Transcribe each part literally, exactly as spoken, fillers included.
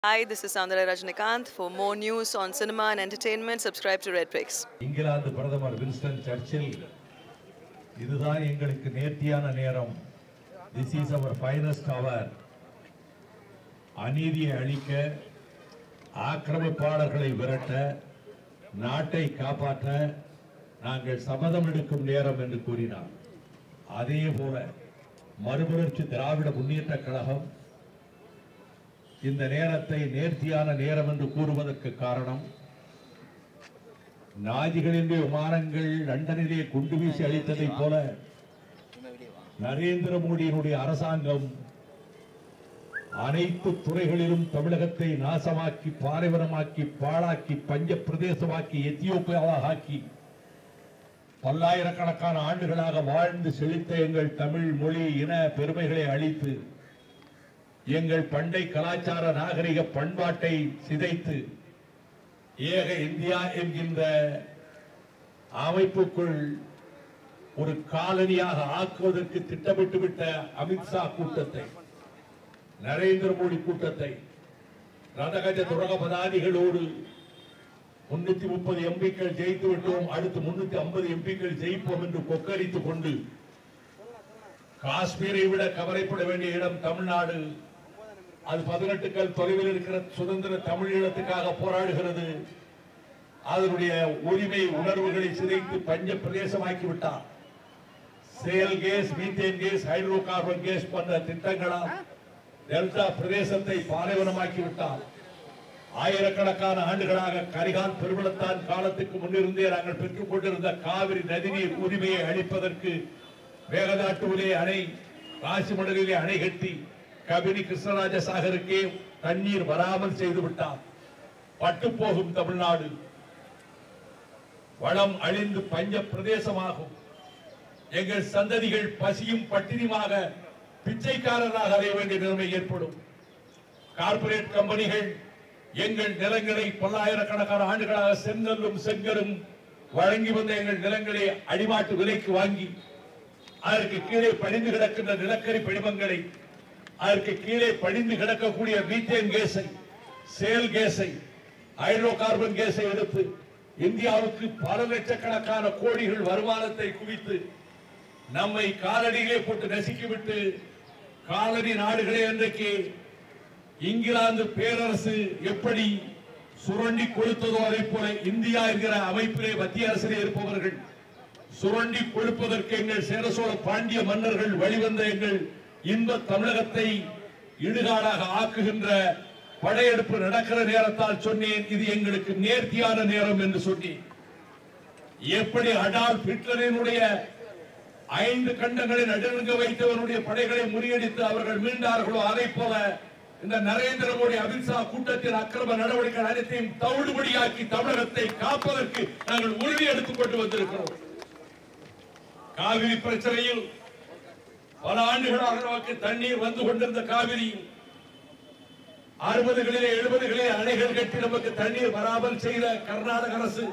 Hi, this is Soundarya Rajinikanth. For more news on cinema and entertainment, subscribe to Red Bricks. England பிரதமர் Winston Churchill இதுதான் எங்களுக்கு நேர்த்தியான நேரம். This is our finest hour. அநீதியை அழிக்க, ஆக்கிரமிப்பாளர்களை விரட்ட, நாட்டை காப்பாற்ற நாங்கள் சபதம் எடுக்கும் நேரம் என்று கூறினார். அதே போல மறுமலர்ச்சி திராவிட முன்னேற்ற கழகம் இந்த நேரத்தை நேர்த்தியான நேரம் என்று கூறுவதற்கு காரணம், நாஜிகளின் விமானங்கள் லண்டனிலே குண்டு வீசி அளித்ததை போல நரேந்திர மோடியினுடைய அரசாங்கம் அனைத்து துறைகளிலும் தமிழகத்தை நாசமாக்கி, பாலைவனமாக்கி, பாழாக்கி, பஞ்ச பிரதேசமாக்கி, எத்தியோப்பியாவாக ஆக்கி, பல்லாயிரக்கணக்கான ஆண்டுகளாக வாழ்ந்து செழித்த எங்கள் தமிழ் மொழி இன பெருமைகளை அழித்து, எங்கள் பண்டை கலாச்சார நாகரிக பண்பாட்டை சிதைத்து, ஏக இந்தியா என்கின்ற அமைப்புக்குள் ஒரு காலனியாக ஆக்குவதற்கு திட்டமிட்டு விட்ட அமித்ஷா கூட்டத்தை, நரேந்திர மோடி கூட்டத்தை, ரதகஜ துரக பதாதிகளோடு முன்னூத்தி முப்பது எம்பிக்கள் ஜெயித்து விட்டோம், அடுத்து முன்னூத்தி ஐம்பது எம்பிக்கள் ஜெயிப்போம் என்று கொக்கரித்துக் கொண்டு, காஷ்மீரை விட கவலைப்பட வேண்டிய இடம் தமிழ்நாடு, அது பதினெட்டுக்கள் தொலைவில் இருக்கிற சுதந்திர தமிழீழத்துக்காக போராடுகிறது, அதனுடைய உரிமை உணர்வுகளை சிதைத்து பஞ்ச பிரதேசமாக்கி விட்டார். Shale gas, methane gas, hydro carbon gas போன்ற திட்டங்களால் டெல்டா பிரதேசத்தை பாலைவனமாக்கி விட்டார். ஆயிரக்கணக்கான ஆண்டுகளாக கரிகால் பெருவளத்தான் காலத்துக்கு முன்னிருந்தே நாங்கள் பெற்றுக் கொண்டிருந்த காவிரி நதிநீர் உரிமையை அளிப்பதற்கு வேகதாட்டுவிலே அணை, ராசிமணலிலே அணை கட்டி கபினி கிருஷ்ணராஜ சாகருக்கே தண்ணீர் வராமல் செய்து விட்டார். பட்டு போகும் தமிழ்நாடு, வளம் அழிந்து பஞ்ச பிரதேசமாகும். எங்கள் சந்ததிகள் பசியும் பட்டினியுமாக பிச்சைக்காரராக அடைய வேண்டிய நிலைமை ஏற்படும். கார்ப்பரேட் கம்பெனிகள் எங்கள் நிலங்களை பல்லாயிரக்கணக்கான ஆண்டுகளாக செங்கல்லும் செங்கரும் வழங்கி வந்த எங்கள் நிலங்களை அடிமாட்டு விலைக்கு வாங்கி, அதற்கு கீழே படிந்து கிடக்கின்ற நிலக்கரி படிமங்களை, அதற்கு கீழே படிந்து கிடக்கக்கூடிய மீத்தேன் கேஸை, சேல் கேஸை, ஹைட்ரோ கார்பன் கேஸை எடுத்து இந்தியாவுக்கு பல லட்சக்கணக்கான கோடிகள் வருமானத்தை குவித்து நம்மை காலடியிலே போட்டு நசுக்கிவிட்டு, காலடி நாடுகளே அன்றைக்கு இங்கிலாந்து பேரரசு எப்படி சுரண்டி கொடுத்ததோ அதை போல இந்தியா என்கிற அமைப்பிலே மத்திய அரசிலே இருப்பவர்கள் சுரண்டி கொடுப்பதற்கு எங்கள் சேர சோழ பாண்டிய மன்னர்கள் வழிவந்த எங்கள் இன்ப தமிழகத்தை இடுகாடாக ஆக்குகின்ற படையெடுப்பு நடக்கிற நேரத்தால் சொன்னேன், இது எங்களுக்கு நேர்த்தியான நேரம் என்று சொன்னேன். எப்படி அடால்ஃப் ஹிட்லரினுடைய ஐந்து கண்டங்களை நடுங்க வைத்தவருடைய படைகளை முறியடித்து அவர்கள் மீண்டார்களோ, அதை போல இந்த நரேந்திர மோடி அமித்ஷா கூட்டத்தின் அக்கிரம நடவடிக்கை அனைத்தையும் தவிடுபடியாக்கி தமிழகத்தை காப்பதற்கு நாங்கள் உறுதி எடுத்துக் கொண்டு வந்திருக்கிறோம். காவிரி பிரச்சனையில் பல ஆண்டுகளாக நமக்கு தண்ணீர் வந்து கொண்டிருந்த காவிரியில் அறுபதுகளிலே எழுபதுகளிலே அணைகள் கட்டி நமக்கு தண்ணீர் வராமல் செய்த கர்நாடக அரசு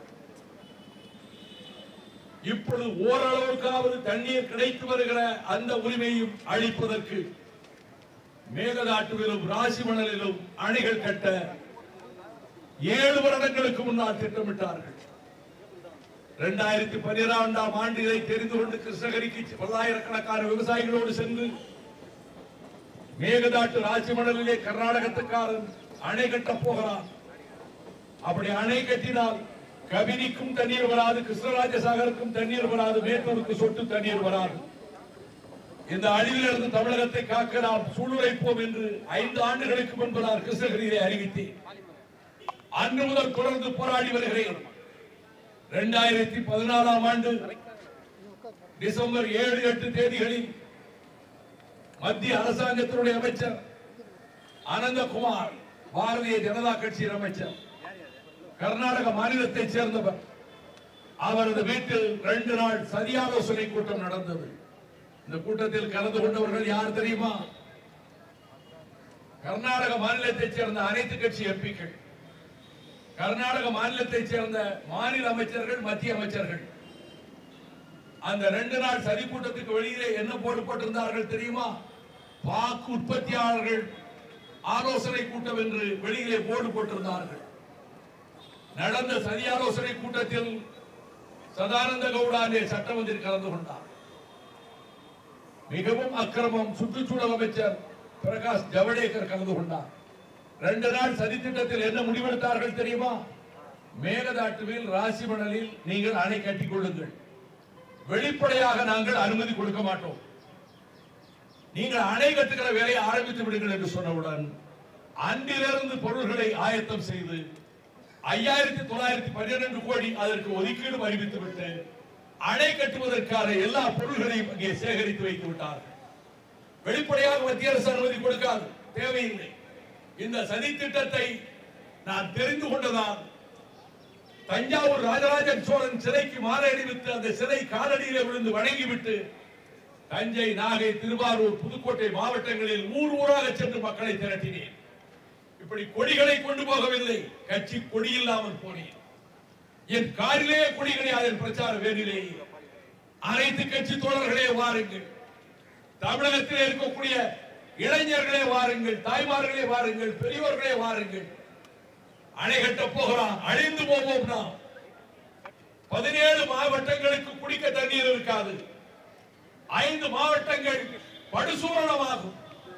இப்பொழுது ஓரளவுக்காவது தண்ணீர் கிடைத்து வருகிற அந்த உரிமையும் அளிப்பதற்கு மேகதாட்டுவிலும் ராசிமணலிலும் அணைகள் கட்ட ஏழு வருடங்களுக்கு முன்னால் திட்டமிட்டார்கள். இரண்டாயிரத்தி பன்னிரண்டாம் ஆண்டு இதை தெரிந்து கொண்டு கிருஷ்ணகிரிக்கு பல்லாயிரக்கணக்கான விவசாயிகளோடு சென்று மேகதாட்டு ராசிமணலிலே கர்நாடகத்துக்காரன் அணை கட்டப் போகிறான். அப்படி அணை கட்டினால் கபினிக்கும் தண்ணீர் வராது, கிருஷ்ணராஜ சாகருக்கும் தண்ணீர் வராது, மேட்டூருக்கு சொட்டு தண்ணீர் வராது. இந்த அழிவிலிருந்து தமிழகத்தை காக்க நாம் சூளுரைப்போம் என்று ஐந்து ஆண்டுகளுக்கு முன்பு நான் கிருஷ்ணகிரியிலே அறிவித்தேன். அன்று முதல் தொடர்ந்து போராடி வருகிறேன். இரண்டாயிரத்தி பதினாலாம் ஆண்டு டிசம்பர் ஏழு எட்டு தேதிகளில் மத்திய அரசாங்கத்தினுடைய அமைச்சர் அனந்தகுமார், பாரதிய ஜனதா கட்சியின் அமைச்சர், கர்நாடக மாநிலத்தைச் சேர்ந்தவர், அவரது வீட்டில் இரண்டு நாள் சதியாலோசனை கூட்டம் நடந்தது. இந்த கூட்டத்தில் கலந்து கொண்டவர்கள் யார் தெரியுமா? கர்நாடக மாநிலத்தைச் சேர்ந்த அனைத்து கட்சி எம்பிக்கள், கர்நாடக மாநிலத்தைச் சேர்ந்த மாநில அமைச்சர்கள், மத்திய அமைச்சர்கள். அந்த ரெண்டு நாள் சதி கூட்டத்துக்கு வெளியிலே என்ன போட்டு போட்டிருந்தார்கள் தெரியுமா? பாக்கு உற்பத்தியாளர்கள் ஆலோசனை கூட்டம் என்று வெளியிலே போர்டு போட்டிருந்தார்கள். நடந்த சதி ஆலோசனை கூட்டத்தில் சதானந்த கவுடா சட்டமன்றத்தில் கலந்து கொண்டார். மிகவும் அக்கிரமம். சுற்றுச்சூழல் அமைச்சர் பிரகாஷ் ஜவடேகர் கலந்து கொண்டார். ரெண்டு நாள் சதி திட்டத்தில் என்ன முடிவெடுத்தார்கள் தெரியுமா? மேகதாட்டுவில் ராசிமணலில் நீங்கள் அணை கட்டிக் கொள்ளுங்கள், வெளிப்படையாக நாங்கள் அனுமதி கொடுக்க மாட்டோம், நீங்கள் அணை கட்டுகிற வேலையை ஆரம்பித்து விடுங்கள் என்று சொன்னவுடன் அன்றிலிருந்து பொருள்களை ஆயத்தம் செய்து ஐயாயிரத்தி தொள்ளாயிரத்தி பன்னிரண்டு கோடி அதற்கு ஒதுக்கீடு அறிவித்து விட்டு அணை கட்டுவதற்கான எல்லா பொருள்களையும் அங்கே சேகரித்து வைத்து விட்டார்கள். வெளிப்படையாக மத்திய அரசு அனுமதி கொடுக்காது, தேவையில்லை. இந்த சதி திட்டத்தை நான் தெரிந்து கொண்டதான் தஞ்சாவூர் ராஜராஜன் சோழன் சிலைக்கு மாலை அணிவித்து அந்த சிலை காலடியிலே விழுந்து வணங்கிவிட்டு தஞ்சை, நாகை, திருவாரூர், புதுக்கோட்டை மாவட்டங்களில் ஊர் ஊராக சென்று மக்களை திரட்டினேன். இப்படி கொடிகளை கொண்டு போகவில்லை, கட்சி கொடி இல்லாமல் போனேன். என் காரிலேயே கொடி கிடையாது. பிரச்சார வேலையிலே அனைத்து கட்சி தோழர்களே வாருங்கள், தமிழகத்தில் இருக்கக்கூடிய இளைஞர்களே வாருங்கள், தாய்மார்களே வாருங்கள், பெரியவர்களே வாருங்கள், அணை கட்ட போகிறான், அழிந்து போவோம். நாம் பதினேழு மாவட்டங்களுக்கு குடிக்க தண்ணீர் இருக்காது, ஐந்து மாவட்டங்கள் படுசூரணமாகும்.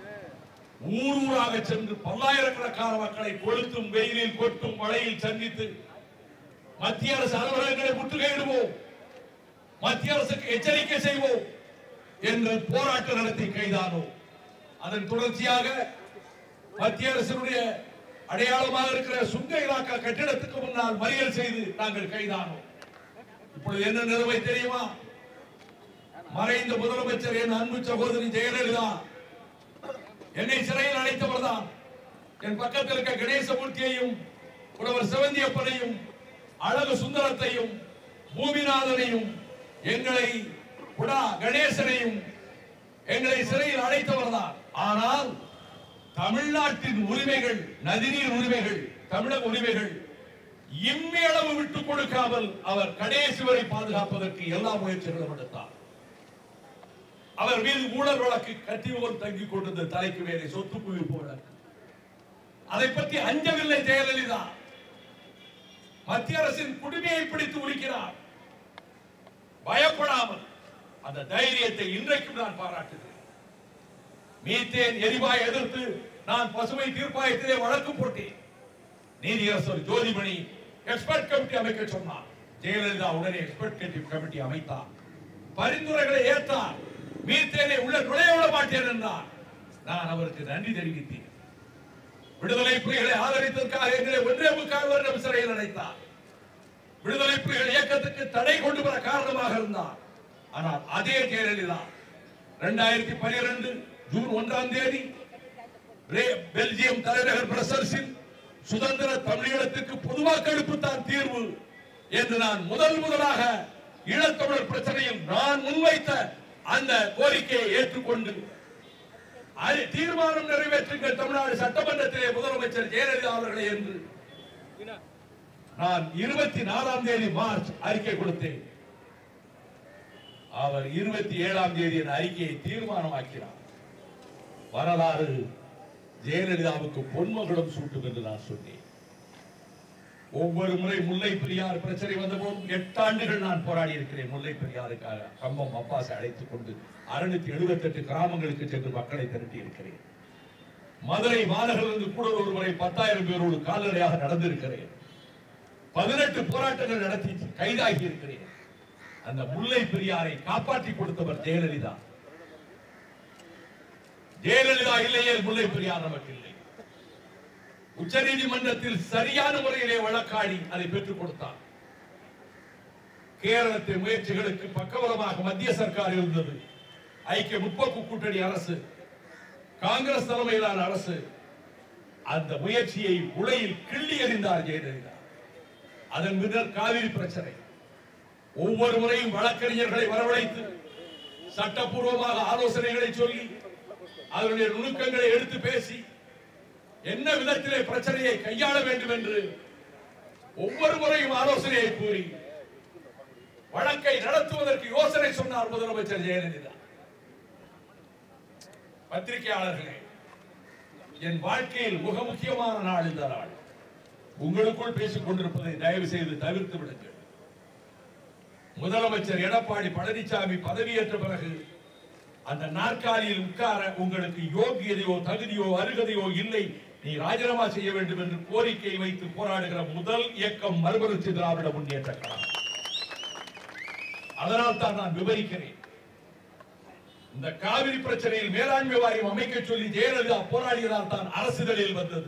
ஊர் ஊராக சென்று பல்லாயிரக்கணக்கான மக்களை கொளுத்தும் வெயிலில் கொட்டும் மழையில் சந்தித்து மத்திய அரசு அலுவலகங்களை முற்றுகையிடுவோம், மத்திய அரசுக்கு எச்சரிக்கை செய்வோம் என்று போராட்டம் நடத்தி கைதானோம். அதன் தொடர்ச்சியாக மத்திய அரசினுடைய அடையாளமாக இருக்கிற சுங்க இலாக்கா கட்டிடத்துக்கு முன்னால் மறியல் செய்து நாங்கள் கைதானோம். இப்பொழுது என்ன நிலைமை தெரியுமா? மறைந்த முதலமைச்சர் என் அன்பு சகோதரி ஜெயலலிதா என்னை சிறையில் அடைத்தவர் தான். என் பக்கத்தில் இருக்க கணேசமூர்த்தியையும் புலவர் சிவந்தியப்பனையும் அழகு சுந்தரத்தையும் பூமிநாதனையும் எங்களை புடா கணேசனையும் எங்களை சிறையில் அடைத்தவர் தான். ஆனால் தமிழ்நாட்டின் உரிமைகள், நதிநீர் உரிமைகள், தமிழக உரிமைகள் இம்மேளவு விட்டுக் கொடுக்காமல் அவர் கடைசி வரை பாதுகாப்பதற்கு எல்லா முயற்சிகளும் எடுத்தார். அவர் மீது ஊழல் வழக்கு கட்டியோர் தங்கிக் கொண்டிருந்த தலைக்கு மேலே சொத்து குவிப்பு வழக்கு, அதை பற்றி அஞ்சவில்லை ஜெயலலிதா. மத்திய அரசின் குடிமையை பிடித்து உரிக்கிறார், பயப்படாமல். அந்த தைரியத்தை இன்றைக்கும் நான் பாராட்டுகிறேன். மீத்தேன் எரிவாயு எதிர்த்து நான் பசுமை தீர்ப்பாயத்திலே வழக்கு போட்டேன். நீதியரசர் ஜோதிமணி எக்ஸ்பர்ட் கமிட்டி அமைக்க சொன்னார். ஜெயலலிதா உடனே எக்ஸ்பர்ட் கமிட்டி அமைத்தார், பரிந்துரைகளை ஏற்றார். மீத்தேனை உள்ள நுழைய விட மாட்டேன் என்றார். நான் அவருக்கு நன்றி தெரிவித்தேன். விடுதலை புலிகளை ஆதரித்ததற்காக எங்களை ஒன்றே முக்கால் வருடம் சிறையில் அடைத்தார். விடுதலை புலிகள் இயக்கத்துக்கு தடை கொண்டு வர காரணமாக இருந்தார். ஆனால் அதே ஜெயலலிதா இரண்டாயிரத்தி பனிரெண்டு ஜூன் ஒன்றாம் தேதி பெல்ஜியம் தலைநகர் பிரசல்ஸில் சுதந்திர தமிழீழத்துக்கு பொது வாக்கெடுப்பு தான் தீர்வு என்று நான் முதல் முதலாக ஈழத்தமிழர் பிரச்சனையில் நான் முன்வைத்த அந்த கோரிக்கையை ஏற்றுக்கொண்டு தீர்மானம் நிறைவேற்றுங்கள் தமிழ்நாடு சட்டமன்றத்திலே முதலமைச்சர் ஜெயலலிதா அவர்களை என்று நான் இருபத்தி நாலாம் தேதி மார்ச் அறிக்கை கொடுத்தேன். அவர் இருபத்தி ஏழாம் தேதி அறிக்கையை தீர்மானமாக்கினார். வரலாறு ஜெயலலிதாவுக்கு பொன்மகுடம் சூட்டும் என்று நான் சொன்னேன். ஒவ்வொரு முறை முல்லை பெரியார் பிரச்சனை வந்த போதும் எட்டு ஆண்டுகள் நான் போராடி இருக்கிறேன். முல்லை பெரியாருக்காக கம்பம் அப்பாசை அழைத்துக் கொண்டு அறுநூத்தி எழுபத்தி எட்டு கிராமங்களுக்கு சென்று மக்களை திரட்டி இருக்கிறேன். மதுரை மாநகரிலிருந்து கூட ஒரு முறை பத்தாயிரம் பேரோடு கால்நடையாக நடந்திருக்கிறேன். பதினெட்டு போராட்டங்கள் நடத்தி கைதாகி இருக்கிறேன். அந்த முல்லை பெரியாரை காப்பாற்றி கொடுத்தவர் ஜெயலலிதா. ஜெயலலிதா இல்லையே முல்லை பெரியார் நமக்கு இல்லை. உச்ச நீதிமன்றத்தில் சரியான முறையிலே வழக்காடி அதை பெற்றுக் கொடுத்தார். கேரளத்தின் முயற்சிகளுக்கு பக்கபலமாக மத்திய சர்க்கார் இருந்தது. ஐக்கிய முற்போக்கு கூட்டணி அரசு, காங்கிரஸ் தலைமையிலான அரசு அந்த முயற்சியை உலையில் கிள்ளி எறிந்தார் ஜெயலலிதா. அதன் பின்னர் காவிரி பிரச்சனை. ஒவ்வொரு முறையும் வழக்கறிஞர்களை வரவழைத்து சட்டப்பூர்வமாக ஆலோசனைகளை சொல்லி அதனுடைய நுணுக்கங்களை எடுத்து பேசி என்ன விதத்திலே பிரச்சனையை கையாள வேண்டும் என்று ஒவ்வொரு முறையும் ஆலோசனையை கூறி வழக்கை நடத்துவதற்கு யோசனை சொன்னார் முதலமைச்சர் ஜெயலலிதா. பத்திரிகையாளர்களே, என் வாழ்க்கையில் மிக முக்கியமான நாள் இந்த நாள். உங்களுக்குள் பேசிக் கொண்டிருப்பதை தயவு செய்து தவிர்த்து விடுங்கள். முதலமைச்சர் எடப்பாடி பழனிசாமி பதவியேற்ற பிறகு அந்த நாற்காலியில் உட்கார உங்களுக்கு யோகியதையோ தகுதியோ அருகதையோ இல்லை, நீ ராஜினாமா செய்ய வேண்டும் என்று கோரிக்கை வைத்து போராடுகிற முதல் இயக்கம் மறுமலர்ச்சி திராவிட முன்னேற்ற கழகம். அதனால் தான் நான் விவரிக்கிறேன். இந்த காவிரி பிரச்சனையில் மேலாண்மை வாரியம் அமைக்க சொல்லி ஜெயலலிதா போராடியதால் தான் அரசிதழில் வந்தது.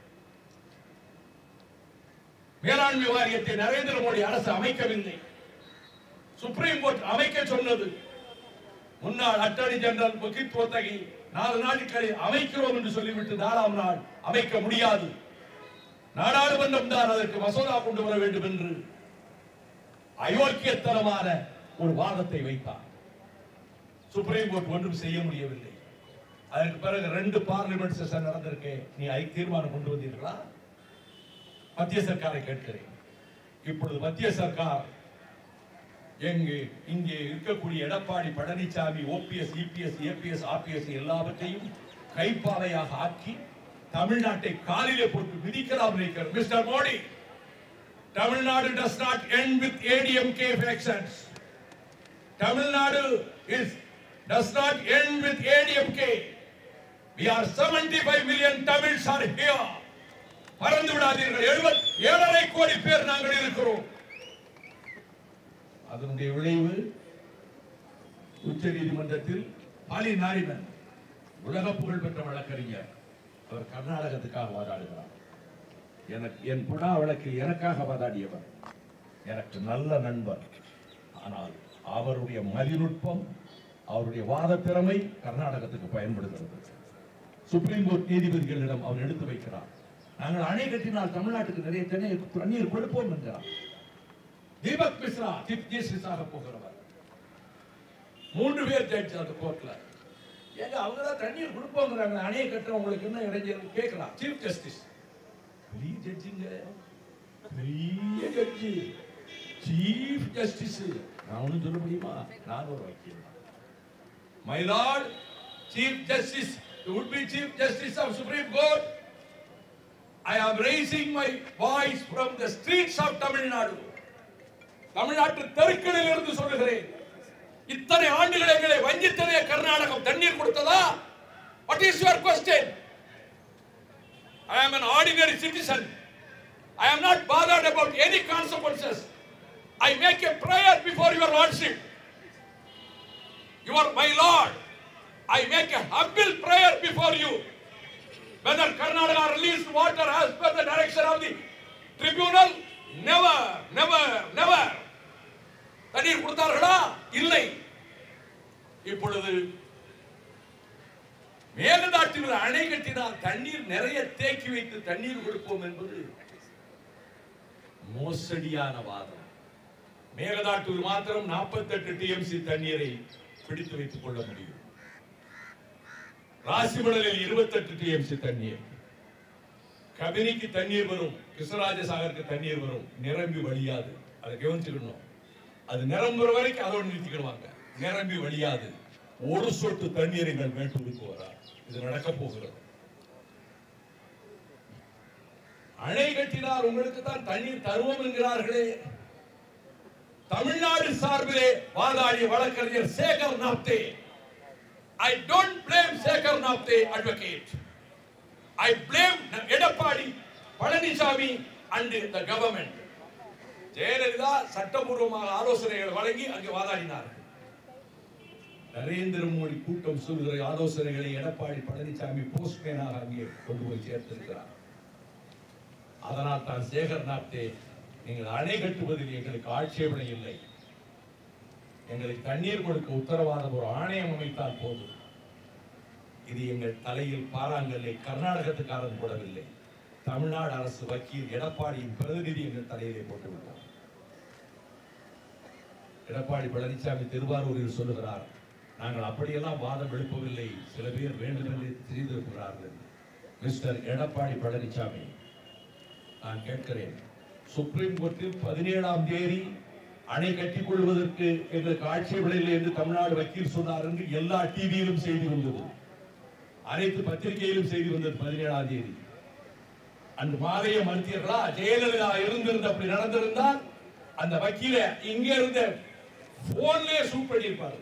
மேலாண்மை வாரியத்தை நரேந்திர மோடி அரசு அமைக்கவில்லை. சுப்ரீம் கோர்ட் அமைக்க சொன்னது. முன்னாள் அட்டர்னி ஜெனரல் முகித் ரோத்தகி நாலு நாட்களில் அமைக்கிறோம் என்று சொல்லிவிட்டு நாலாம் நாள் அமைக்க முடியாது, நாடாளுமன்றம் தான் அதற்கு மசோதா கொண்டு வர வேண்டும் என்று அயோக்கியத்தனமான ஒரு வாதத்தை வைத்தார். சுப்ரீம் கோர்ட் ஒன்றும் செய்ய முடியவில்லை. அதற்கு பிறகு ரெண்டு பார்லிமெண்ட் செஷன் நடந்திருக்கே, நீ ஐ தீர்மானம் கொண்டு வந்தீர்களா? மத்திய சர்க்காரை கேட்கிறேன். இப்பொழுது மத்திய சர்க்கார் எங்கு இங்கே இருக்கக்கூடிய Edappadi Palaniswami OPS EPS APS RPS எல்லாவற்றையும் கைப்பாவையாக ஆக்கி தமிழ்நாட்டை காலிலே போட்டு மிதிக்கலாம் நினைக்கிறார். Mister Modi, Tamil Nadu does not end with A D M K factions. Tamil is does not end with A D M K. We are seventy-five million Tamils are here. மறந்து விடாதீர்கள், எழுபத்தி ஏழரை கோடி பேர் நாங்கள் இருக்கிறோம். அதனுடைய விளைவு உச்ச நீதிமன்றத்தில் பாலி நாரிமன் உலக புகழ் பெற்ற வழக்கறிஞர் அவர் கர்நாடகத்துக்காக வாதாடுகிறார். எனக்கு என் புடா வழக்கில் எனக்காக வாதாடியவர் எனக்கு நல்ல நண்பர். ஆனால் அவருடைய மதிநுட்பம், அவருடைய வாத திறமை கர்நாடகத்துக்கு பயன்படுகிறது. சுப்ரீம் கோர்ட் நீதிபதிகளிடம் அவர் எடுத்து வைக்கிறார். நாங்கள் அணை கட்டினால் தமிழ்நாட்டுக்கு நிறைய தண்ணீர் கொடுப்போம் என்கிறார். தீபக் மிஸ்ரா சீஃப் ஜஸ்டிஸாக போகிறவர். மூன்று பேர் ஜட்ஜ் அந்த கோர்ட்ல. ஏங்க அவங்க தான் தண்ணீர் கொடுப்போங்கிறாங்க, அணையை கட்டுறவங்களுக்கு என்ன இடைஞ்சல் கேட்கலாம். சீஃப் ஜஸ்டிஸ் பெரிய ஜட்ஜிங்க, பெரிய ஜட்ஜி, சீஃப் ஜஸ்டிஸ். நான் ஒன்றும் சொல்ல முடியுமா? நான் ஒரு வக்கீல். My lord chief justice, would be chief justice of Supreme Court, I am raising my voice from the streets of Tamil Nadu. தமிழ்நாட்டு தெருக்களில் இருந்து சொல்லுகிறேன். இத்தனை ஆண்டுகள் எங்களை வஞ்சித்ததே கர்நாடகம் தண்ணீர் கொடுத்ததா? What is your question? I am an ordinary citizen. I am not bothered about any consequences. I make a prayer before your lordship. You are my lord. I make a humble prayer before you. Whether Karnataka released water as per the direction of the tribunal? Never, never, never. தண்ணீர் கொடுத்தார்களா? இல்லை. இப்பொழுது மேகதாட்டில் அணை கட்டினால் தண்ணீர் நிறைய தேக்கி வைத்து தண்ணீர் கொடுப்போம் என்பது மோசடியான வாதம். மேகதாட்டூர் மாத்திரம் நாற்பத்தி எட்டு டிஎம்சி தண்ணீரை பிடித்து வைத்துக் கொள்ள முடியும். ராசிமணலில் இருபத்தி எட்டு டிஎம்சி தண்ணீர். கபினிக்கு தண்ணீர் வரும், கிருஷ்ணராஜசாகருக்கு தண்ணீர் வரும், நிரம்பி வழியாது. அதை கவனிச்சுக்கணும். அது நிரம்புற வரைக்கும் அதோடு நிறுத்திக்கிடுவாங்க. நிரம்பி வழியாது. ஒரு சொட்டு தண்ணீர் எங்கள் மேட்டூருக்கு வராது. இது நடக்க போகிறது. அணை கட்டினார் உங்களுக்கு தான் தண்ணீர் தருவோம் என்கிறார்களே. தமிழ்நாடு சார்பிலே வாதாடிய வழக்கறிஞர் Sekar நாப்தே. I don't blame Shekhar Napte advocate. I blame Edapadi Palaniswamy and the government. Jayalalithaa சட்டபூர்வமாக ஆலோசனைகள் வழங்கி அங்கு வாதாடினார். நரேந்திர மோடி கூட்டம் சொல்கிற ஆலோசனைகளை எடப்பாடி பழனிசாமி போஸ்ட்மேனாக அங்கே கொண்டு போய் சேர்த்திருக்கிறார். அதனால் தான் சேகர் நாப்தே, நீங்கள் அணை கட்டுவதில் எங்களுக்கு ஆட்சேபனை இல்லை, எங்களுக்கு தண்ணீர் கொடுக்க உத்தரவாதம் ஒரு ஆணையம் அமைத்தால் போதும். இது எங்கள் தலையில் பாறாங்கல்லை கர்நாடகத்துக்காரன் போடவில்லை. தமிழ்நாடு அரசு வக்கீல் எடப்பாடியின் பிரதிநிதி எங்கள் தலையிலே போட்டுவிட்டார். எடப்பாடி பழனிசாமி திருவாரூரில் சொல்லுகிறார், நாங்கள் அப்படியெல்லாம் வாதம் எழுப்பவில்லை, சில பேர் வேண்டுமென்று செய்திருக்கிறார்கள். மிஸ்டர் எடப்பாடி பழனிசாமி, நான் கேட்கிறேன், சுப்ரீம் கோர்ட்டில் பதினேழாம் தேதி அணை கட்டிக் கொள்வதற்கு எங்களுக்கு ஆட்சேபனை இல்லை என்று தமிழ்நாடு வக்கீல் சொன்னார் என்று எல்லா டிவியிலும் செய்தி வந்தது. அனைத்து பத்திரிகையிலும் செய்தி வந்தது பதினேழாம் தேதி. அன்று மாலைய மருத்துவர்களா ஜெயலலிதா இருந்திருந்த அப்படி நடந்திருந்தால் அந்த வக்கீல இங்க இருந்த போன்லயே ஷூட் பண்ணியிருப்பாரு,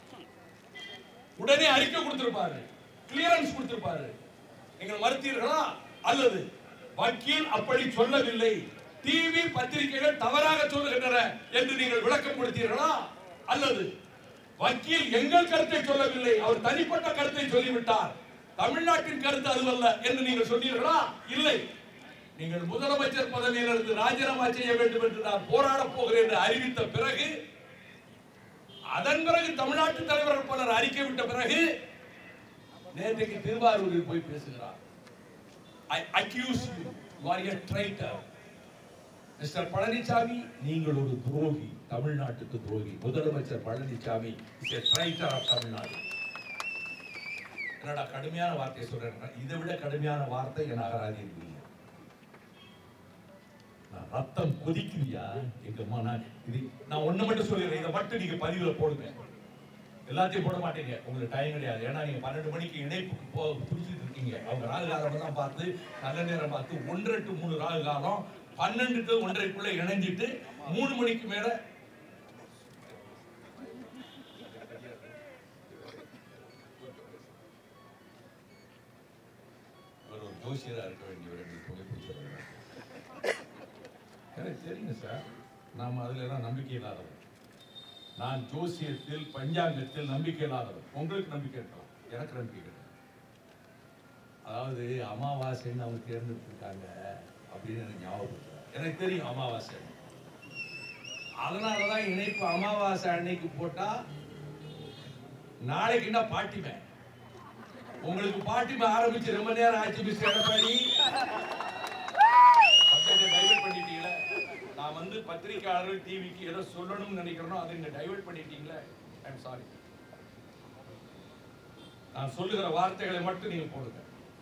உடனே அறிக்கை கொடுத்திருப்பாரு, கிளியரன்ஸ் கொடுத்திருப்பாரு. நீங்கள் மறுத்தீர்களா? அல்லது வக்கீல் அப்படி சொல்லவில்லை, டிவி பத்திரிகைகள் தவறாக சொல்லுகின்றன என்று நீங்கள் விளக்கம் கொடுத்தீர்களா? அல்லது வக்கீல் எங்கள் கருத்தை சொல்லவில்லை, அவர் தனிப்பட்ட கருத்தை சொல்லிவிட்டார், தமிழ்நாட்டின் கருத்து அதுவல்ல என்று நீங்கள் சொன்னீர்களா? இல்லை. நீங்கள் முதலமைச்சர் பதவியிலிருந்து ராஜினாமா செய்ய வேண்டும் என்று நான் போராடப் போகிறேன் என்று அறிவித்த பிறகு, அதன் பிறகு தமிழ்நாட்டு தலைவர்கள் பலர் அறிக்கை விட்ட பிறகு நேற்றைக்கு திருவாரூரில் போய் பேசுகிறார். I accuse you, you are a traitor. Mister Palaniswami, நீங்கள் ஒரு துரோகி, தமிழ்நாட்டுக்கு துரோகி. முதலமைச்சர் Palaniswami is a traitor of Tamil Nadu. என்னடா கடுமையான வார்த்தை சொல்றேன், இதை விட கடுமையான வார்த்தை என் அகராதி இல்லை. நான் ரத்தம் கொதிக்குதியா எங்க அம்மா. நான் இது நான் ஒண்ணு மட்டும் சொல்லிடுறேன், இதை மட்டும் நீங்க பதிவுல போடுங்க. எல்லாத்தையும் போட மாட்டீங்க, உங்களுக்கு டைம் கிடையாது. ஏன்னா நீங்க பன்னெண்டு மணிக்கு இணைப்புக்கு போ துடிச்சிட்டு இருக்கீங்க. அவங்க ராகு காலம் தான் பார்த்து நல்ல நேரம் பார்த்து ஒன்றரை டு மூணு ராகு காலம், பன்னெண்டு டு ஒன்றரைக்குள்ள இணைஞ்சிட்டு மூணு மணிக்கு மேல ஒரு ஜோசியரா இருக்க வேண்டியவர் எனக்கு தெரியுங்க சார். நாம அதுல எல்லாம் நம்பிக்கை இல்லாதவர். நான் ஜோசியத்தில் பஞ்சாங்கத்தில் நம்பிக்கை இல்லாதவர். உங்களுக்கு நம்பிக்கை இருக்கலாம், எனக்கு நம்பிக்கை கிடையாது. அதாவது அமாவாசைன்னு அவங்க தேர்ந்தெடுத்திருக்காங்க அப்படின்னு எனக்கு ஞாபகப்படுத்துறாங்க. எனக்கு தெரியும் அமாவாசை, அதனாலதான் இணைப்பு அமாவாசை அன்னைக்கு போட்டா நாளைக்கு என்ன பாட்டிமை. உங்களுக்கு பாட்டிமை ஆரம்பிச்சு ரொம்ப நேரம் ஆச்சு மிஸ்டர் எடப்பாடி. டைவர்ட் பண்ணிட்டீங்களே. நான் வந்து பத்திரிகையாளர்கள் டிவிக்கு ஏதோ சொல்லணும்னு நினைக்கிறேனோ அதை நீங்க டைவர்ட் பண்ணிட்டீங்களே. I am sorry. நான் சொல்லுகிற வார்த்தைகளை மட்டும் நீங்க போடுங்க.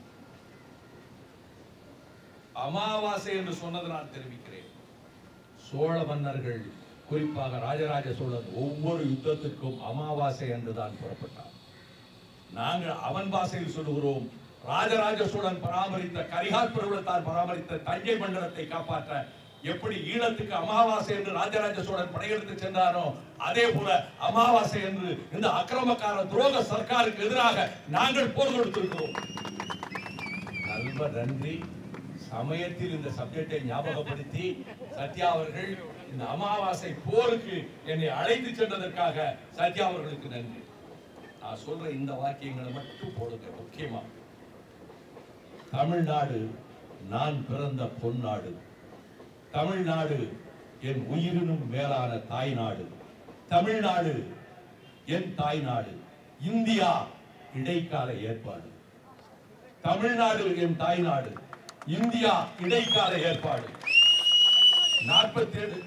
அமாவாசை என்று சொன்னது நான் தெரிவிக்கிறேன். சோழ மன்னர்கள், குறிப்பாக ராஜராஜ சோழன் ஒவ்வொரு யுத்தத்திற்கும் அமாவாசை என்றுதான் புறப்பட்டார். நாங்கள் அவன் பாசையில் சொல்லுகிறோம், ராஜராஜ சோழன் பராமரித்த கரிகால் பெருவளத்தார் பராமரித்த தஞ்சை மண்டலத்தை காப்பாற்ற எப்படி ஈழத்துக்கு அமாவாசை என்று ராஜராஜ சோழன் படையெடுத்து சென்றாரோ அதே போல அமாவாசை என்று இந்த அக்கிரமக்கார துரோக சர்க்காருக்கு எதிராக நாங்கள் போர் தொடுத்திருக்கிறோம். நல்ல நன்றி. சமயத்தில் இந்த சப்ஜெக்டை ஞாபகப்படுத்தி சத்யா அவர்கள் இந்த அமாவாசை போருக்கு என்னை அழைத்து சென்றதற்காக சத்யா அவர்களுக்கு நன்றி. நான் சொல்ற இந்த வாக்கியங்களை மட்டும் போடுங்க. முக்கியமா, தமிழ்நாடு நான் பிறந்த பொன்னாடு, தமிழ்நாடு என் உயிரினும் மேலான தாய்நாடு, தமிழ்நாடு என் தாய்நாடு, இந்தியா இடைக்கால ஏற்பாடு. தமிழ்நாடு என் தாய்நாடு, இந்தியா இடைக்கால ஏற்பாடு. நாற்பத்தி ஏழு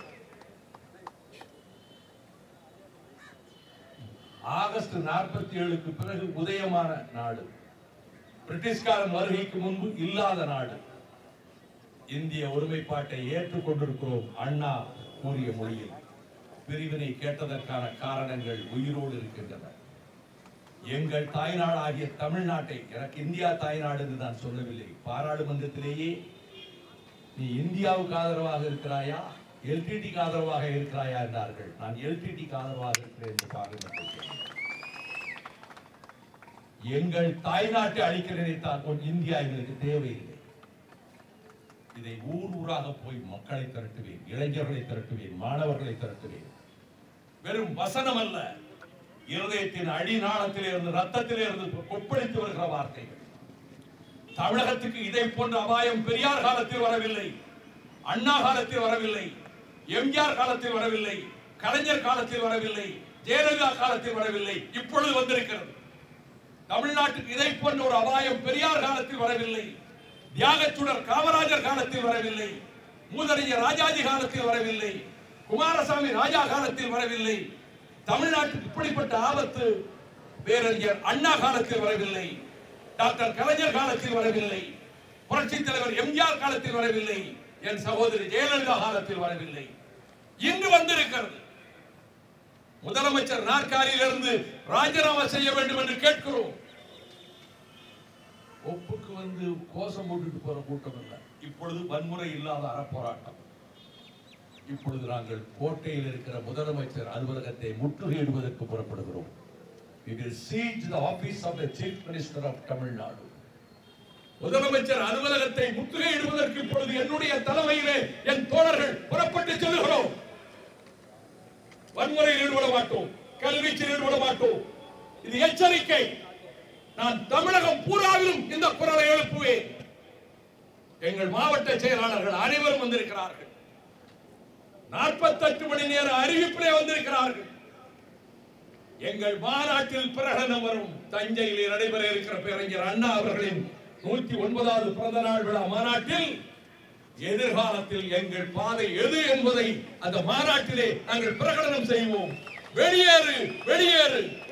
ஆகஸ்ட் நாற்பத்தி ஏழுக்கு பிறகு உதயமான நாடு, பிரிட்டிஷ்காரன் வருகைக்கு முன்பு இல்லாத நாடு. இந்திய ஒருமைப்பாட்டை ஏற்றுக்கொண்டிருக்கிறோம். அண்ணா கூறிய மொழியில் பிரிவினை கேட்டதற்கான காரணங்கள் உயிரோடு இருக்கின்றன. எங்கள் தாய்நாடாகிய தமிழ்நாட்டை, எனக்கு இந்தியா தாய்நாடு என்று நான் சொல்லவில்லை, பாராளுமன்றத்திலேயே நீ இந்தியாவுக்கு ஆதரவாக இருக்கிறாயா எல்டிடிக்கு ஆதரவாக இருக்கிறாயா என்றார்கள். நான் எல்டிடிக்கு ஆதரவாக இருக்கிறேன் என்று பார்லிமென்ட். எங்கள் தாய்நாட்டை அழிக்க நினைத்தால் இந்தியா எங்களுக்கு தேவையில்லை. இதை ஊர் ஊராக போய் மக்களை திரட்டுவேன், இளைஞர்களை திரட்டுவேன், மாணவர்களை திரட்டுவேன். வெறும் வசனம் அல்ல, இருதயத்தின் அடிநாளத்திலே இருந்து ரத்தத்திலே இருந்து கொப்பளித்து வருகிற வார்த்தைகள். தமிழகத்துக்கு இதை போன்ற அபாயம் பெரியார் காலத்தில் வரவில்லை, அண்ணா காலத்தில் வரவில்லை, எம்ஜிஆர் காலத்தில் வரவில்லை, கலைஞர் காலத்தில் வரவில்லை, ஜெயலலிதா காலத்தில் வரவில்லை, இப்பொழுது வந்திருக்கிறது. தமிழ்நாட்டுக்கு இதை போன்ற ஒரு அபாயம் பெரியார் காலத்தில் வரவில்லை, தியாகச்சுடர் காமராஜர் காலத்தில் வரவில்லை, மூதறிஞர் ராஜாஜி காலத்தில் வரவில்லை, குமாரசாமி ராஜா காலத்தில் வரவில்லை. தமிழ்நாட்டுக்கு இப்படிப்பட்ட ஆபத்து பேரறிஞர் அண்ணா காலத்தில் வரவில்லை, டாக்டர் கலைஞர் காலத்தில் வரவில்லை, புரட்சி தலைவர் எம்ஜிஆர் காலத்தில் வரவில்லை, என் சகோதரி ஜெயலலிதா காலத்தில் வரவில்லை. இன்று வந்திருக்கிறது. முதலமைச்சர் நாற்காலியிலிருந்து ராஜினாமா செய்ய வேண்டும் என்று கேட்கிறோம். ஒப்புக்கு வந்து கோஷம் போட்டுட்டு போற கூட்டம் இல்லை. இப்பொழுது வன்முறை இல்லாத அறப்போராட்டம். இப்பொழுது நாங்கள் கோட்டையில் இருக்கிற முதலமைச்சர் அலுவலகத்தை முற்றுகையிடுவதற்கு புறப்படுகிறோம். We will siege the office of the Chief Minister of Tamil Nadu. முதலமைச்சர் அலுவலகத்தை முற்றுகையிடுவதற்கு இப்பொழுது என்னுடைய தலைமையிலே என் தோழர்கள் புறப்பட்டு செல்கிறோம். வன்முறையில் ஈடுபட மாட்டோம், கல்வீச்சில் ஈடுபட மாட்டோம். இது எச்சரிக்கை. நான் தமிழகம் பூராவிலும் இந்த குரலை எழுப்புவேன். எங்கள் மாவட்ட செயலாளர்கள் அனைவரும் வந்திருக்கிறார்கள். நாற்பத்தெட்டு மணி நேர அறிவிப்பிலே வந்திருக்கிறார்கள். எங்கள் மாநாட்டில் பிரகடனம் வரும். தஞ்சையில் நடைபெற இருக்கிற பேரறிஞர் அண்ணா அவர்களின் நூற்றி ஒன்பதாவது பிறந்த நாள் விழா மாநாட்டில் எதிர்காலத்தில் எங்கள் பாதை எது என்பதை அந்த மாநாட்டிலே நாங்கள் பிரகடனம் செய்வோம். வெளியேறு, வெளியேறு.